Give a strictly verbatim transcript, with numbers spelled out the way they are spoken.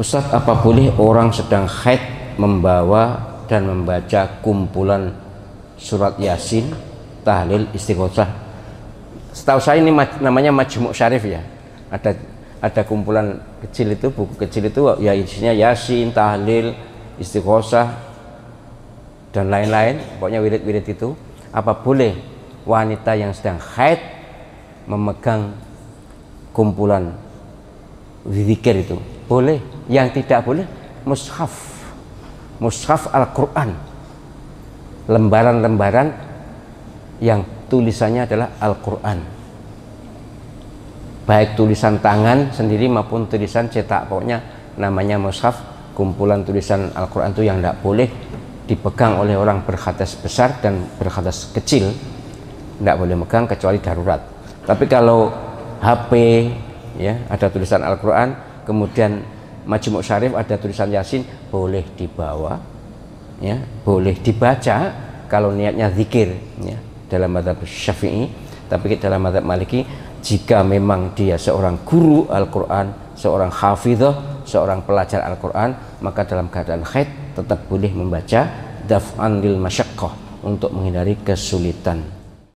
Ustadz, apa boleh orang sedang haid membawa dan membaca kumpulan surat Yasin, tahlil, istighosah? Setahu saya ini namanya Majmu' Syarif ya. Ada ada kumpulan kecil itu, buku kecil itu ya isinya Yasin, tahlil, istighosah dan lain-lain. Pokoknya wirid-wirid itu. Apa boleh wanita yang sedang haid memegang kumpulan zikir itu? Boleh. Yang tidak boleh mushaf, mushaf Al-Quran, lembaran-lembaran yang tulisannya adalah Al-Quran, baik tulisan tangan sendiri maupun tulisan cetak. Pokoknya namanya mushaf, kumpulan tulisan Al-Quran itu yang tidak boleh dipegang oleh orang berkhadas besar dan berkhadas kecil. Tidak boleh megang kecuali darurat. Tapi kalau H P ya ada tulisan Al-Quran, kemudian Majmu' Syarif ada tulisan Yasin, boleh dibawa ya, boleh dibaca kalau niatnya zikir ya, dalam mazhab Syafi'i. Tapi dalam mazhab Maliki, jika memang dia seorang guru Al-Quran, seorang hafidhah, seorang pelajar Al-Quran, maka dalam keadaan haid tetap boleh membaca daf'an lil masyaqqah, untuk menghindari kesulitan.